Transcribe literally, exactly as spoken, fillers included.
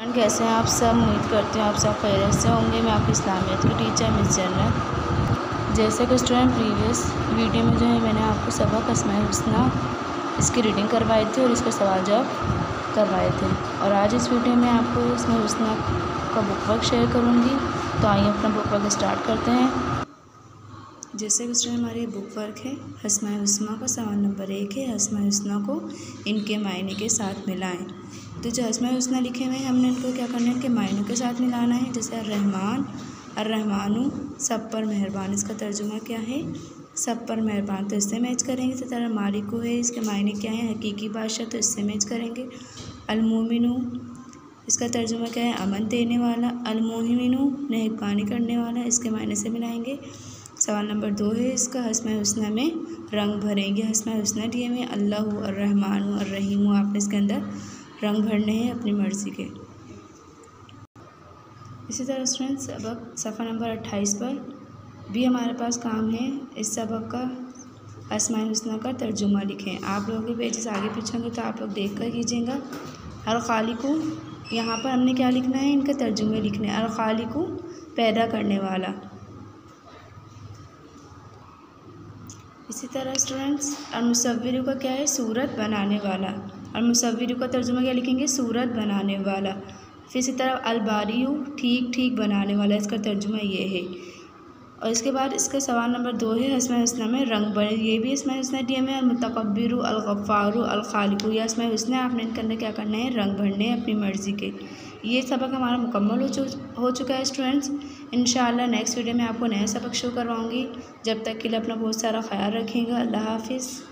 Student, कैसे हैं आप सब। उम्मीद करती हूँ आप सब खैरियत से होंगे। मैं आपकी इस्लामियत की टीचर मिस जन्नत। जैसे कि स्टूडेंट प्रीवियस वीडियो में जो है मैंने आपको सबक अस्माए हुस्ना इसकी रीडिंग करवाई थी और इसके सवाल जवाब करवाए थे, और आज इस वीडियो में आपको अस्माए हुस्ना का बुक वर्क शेयर करूँगी। तो आइए अपना बुक वर्क स्टार्ट करते हैं। जैसे कि स्टूडेंट हमारे बुक वर्क है अस्माए हुस्ना का सवाल नंबर एक है, अस्माए हुस्ना को इनके मायने के साथ मिलाएं। तो जो अस्माए हुस्ना लिखे हुए हैं हमने इनको क्या करना है, इनके मायनों के साथ मिलाना है। जैसे अर्रहमान, अर्रहमानु सब पर मेहरबान, इसका तर्जुमा क्या है, सब पर मेहरबान, तो इससे मैच करेंगे। इसी तरह मालिकु है, इसके मायने क्या है, हकीकी बादशाह, तो इससे मैच करेंगे। अलमोमिनु, इसका तर्जुमा क्या है, अमन देने वाला। अलमोहिमिनु नेहबानी करने वाला, इसके मायने से मिलाएंगे। सवाल नंबर दो है इसका, अस्माए हुस्ना में रंग भरेंगे। अस्माए हुस्ना दिए हुए अल्लाह, अर्रहमान, अर्रहीम, आपने इसके अंदर रंग भरने हैं अपनी मर्ज़ी के। इसी तरह स्टूडेंट्स सबक सफ़ा नंबर अट्ठाईस पर भी हमारे पास काम है। इस सबक का अस्माए हुस्ना का तर्जुमा लिखें। आप लोगों के पेजेस आगे पीछे होंगे तो आप लोग देख कर कीजिएगा। अल खालिकु, यहाँ पर हमने क्या लिखना है, इनके तर्जुमे लिखने हैं। अल खालिकु पैदा करने वाला। इसी तरह स्टूडेंट्स अल मुसव्विरु का क्या है, सूरत बनाने वाला। अल मुसव्विरु का तर्जुमा क्या लिखेंगे, सूरत बनाने वाला। फिर इसी तरह अल बारियु ठीक ठीक बनाने वाला, इसका तर्जुमा ये है। और इसके बाद इसका सवाल नंबर दो है अस्माए हुस्ना में रंग भरे, ये भी अस्माए हुस्ना दिए में। अल मुतकब्बिरु, अल गफ्फारु, अल खालिकु, ये अस्माए हुस्ना, आपने इनके अंदर क्या करना है, रंग भरने हैं अपनी मर्ज़ी के। ये सबक हमारा मुकम्मल हो चु हो चुका है स्टूडेंट्स। इंशाअल्लाह नेक्स्ट वीडियो में आपको नया सबक शो करवाऊँगी। जब तक के लिए अपना बहुत सारा ख्याल रखिएगा। अल्लाह हाफिज़।